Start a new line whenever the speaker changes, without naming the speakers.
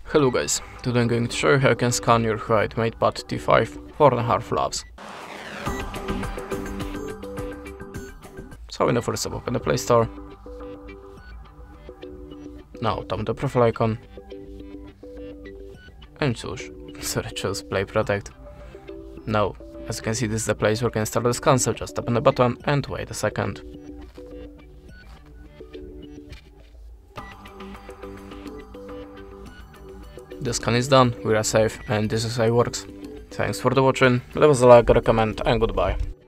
Hello guys, today I'm going to show you how you can scan your HUAWEI MatePad T5 4.5 labs. So in the first step, open the Play Store. Now tap the profile icon and choose Play Protect. Now, as you can see, this is the place where you can start the scan, so just tap on the button and wait a second. The scan is done, we are safe, and this is how it works. Thanks for the watching, leave us a like, a comment, and goodbye.